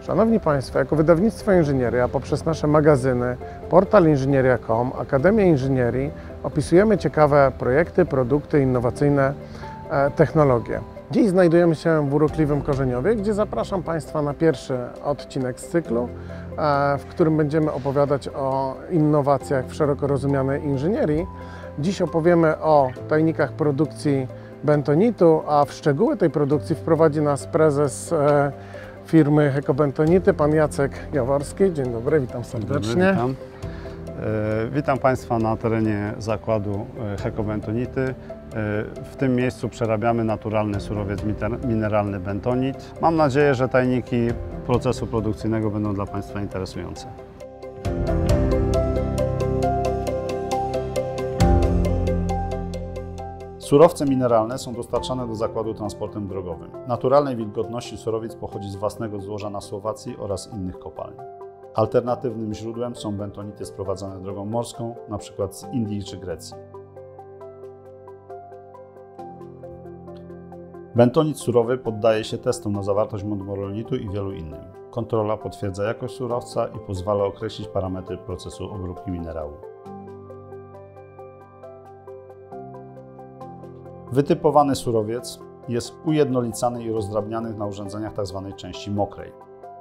Szanowni Państwo, jako wydawnictwo Inżynieria poprzez nasze magazyny, portal inżynieria.com, Akademię Inżynierii opisujemy ciekawe projekty, produkty, innowacyjne technologie. Dziś znajdujemy się w urokliwym Korzeniowie, gdzie zapraszam Państwa na pierwszy odcinek z cyklu, w którym będziemy opowiadać o innowacjach w szeroko rozumianej inżynierii. Dziś opowiemy o tajnikach produkcji bentonitu, a w szczegóły tej produkcji wprowadzi nas prezes firmy Heco-Bentonity, pan Jacek Jaworski. Dzień dobry, witam serdecznie. Dzień dobry, witam. Witam Państwa na terenie zakładu Heco-Bentonity. W tym miejscu przerabiamy naturalny surowiec mineralny bentonit. Mam nadzieję, że tajniki procesu produkcyjnego będą dla Państwa interesujące. Surowce mineralne są dostarczane do zakładu transportem drogowym. Naturalnej wilgotności surowiec pochodzi z własnego złoża na Słowacji oraz innych kopalni. Alternatywnym źródłem są bentonity sprowadzane drogą morską, np. z Indii czy Grecji. Bentonit surowy poddaje się testom na zawartość monmoronitu i wielu innym. Kontrola potwierdza jakość surowca i pozwala określić parametry procesu obróbki minerału. Wytypowany surowiec jest ujednolicany i rozdrabniany na urządzeniach tzw. części mokrej.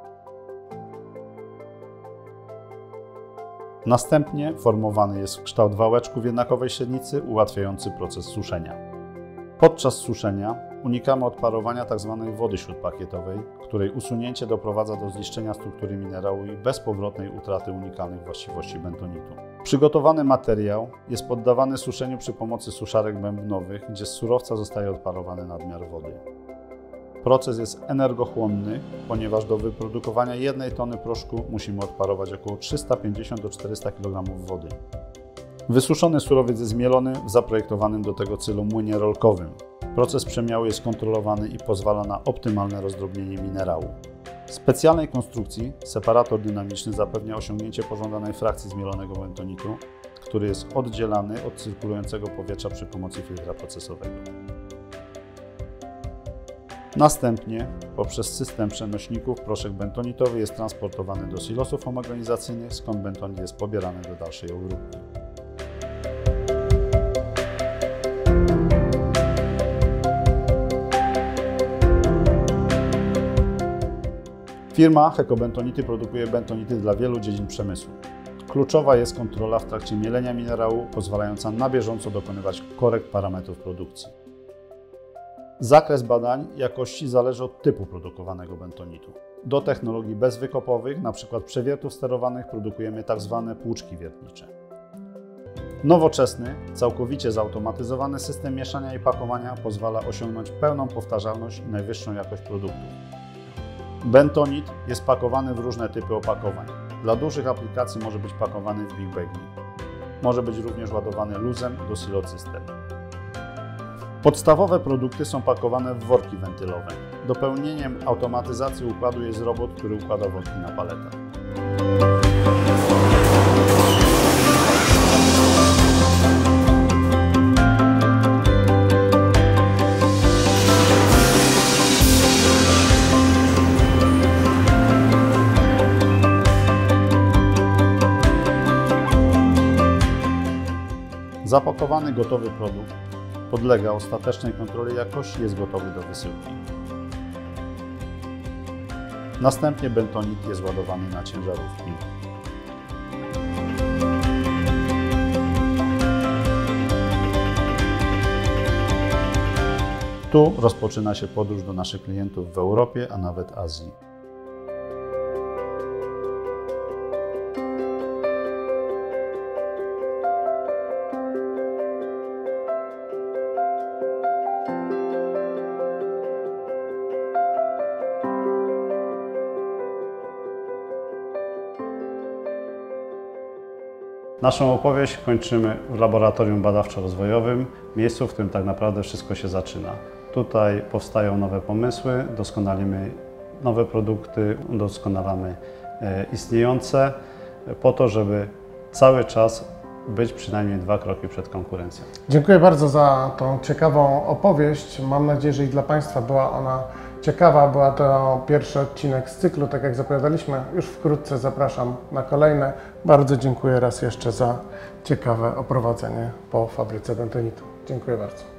Następnie formowany jest w kształt wałeczku w jednakowej średnicy, ułatwiający proces suszenia. Podczas suszenia unikamy odparowania tzw. wody śródpakietowej, której usunięcie doprowadza do zniszczenia struktury minerału i bezpowrotnej utraty unikalnych właściwości bentonitu. Przygotowany materiał jest poddawany suszeniu przy pomocy suszarek bębnowych, gdzie z surowca zostaje odparowany nadmiar wody. Proces jest energochłonny, ponieważ do wyprodukowania 1 tony proszku musimy odparować około 350 do 400 kg wody. Wysuszony surowiec jest mielony w zaprojektowanym do tego celu młynie rolkowym. Proces przemiału jest kontrolowany i pozwala na optymalne rozdrobnienie minerału. W specjalnej konstrukcji separator dynamiczny zapewnia osiągnięcie pożądanej frakcji zmielonego bentonitu, który jest oddzielany od cyrkulującego powietrza przy pomocy filtra procesowego. Następnie poprzez system przenośników proszek bentonitowy jest transportowany do silosów homogenizacyjnych, skąd bentonit jest pobierany do dalszej obróbki. Firma Heco-Bentonity produkuje bentonity dla wielu dziedzin przemysłu. Kluczowa jest kontrola w trakcie mielenia minerału, pozwalająca na bieżąco dokonywać korekt parametrów produkcji. Zakres badań jakości zależy od typu produkowanego bentonitu. Do technologii bezwykopowych, np. przewiertów sterowanych, produkujemy tzw. płuczki wiertnicze. Nowoczesny, całkowicie zautomatyzowany system mieszania i pakowania pozwala osiągnąć pełną powtarzalność i najwyższą jakość produktów. Bentonit jest pakowany w różne typy opakowań. Dla dużych aplikacji może być pakowany w big bagi. Może być również ładowany luzem do silocystem. Podstawowe produkty są pakowane w worki wentylowe. Dopełnieniem automatyzacji układu jest robot, który układa worki na paletach. Zapakowany gotowy produkt podlega ostatecznej kontroli jakości i jest gotowy do wysyłki. Następnie bentonit jest ładowany na ciężarówki. Tu rozpoczyna się podróż do naszych klientów w Europie, a nawet Azji. Naszą opowieść kończymy w laboratorium badawczo-rozwojowym, miejscu, w którym tak naprawdę wszystko się zaczyna. Tutaj powstają nowe pomysły, doskonalimy nowe produkty, udoskonalamy istniejące po to, żeby cały czas być przynajmniej 2 kroki przed konkurencją. Dziękuję bardzo za tą ciekawą opowieść. Mam nadzieję, że i dla Państwa była ona ciekawa. Była to pierwszy odcinek z cyklu, tak jak zapowiadaliśmy. Już wkrótce zapraszam na kolejne. Bardzo dziękuję raz jeszcze za ciekawe oprowadzenie po fabryce bentonitu. Dziękuję bardzo.